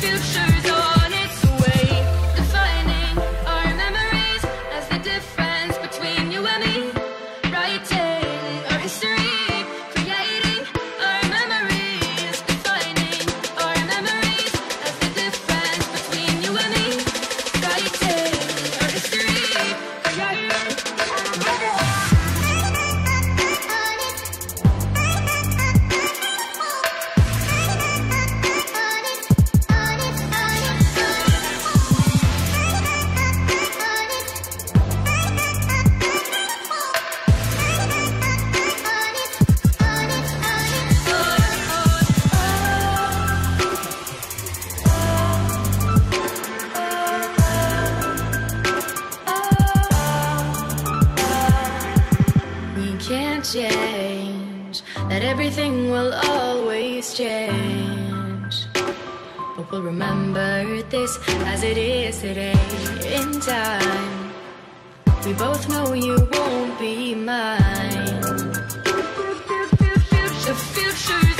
future's on its way, defining our memories as the difference between you and me. Writing our history, creating our memories, defining our memories as the difference between you and me. Writing our history, creating our memories. Can't change that, everything will always change, but we'll remember this as it is today. In time, we both know you won't be mine. The future's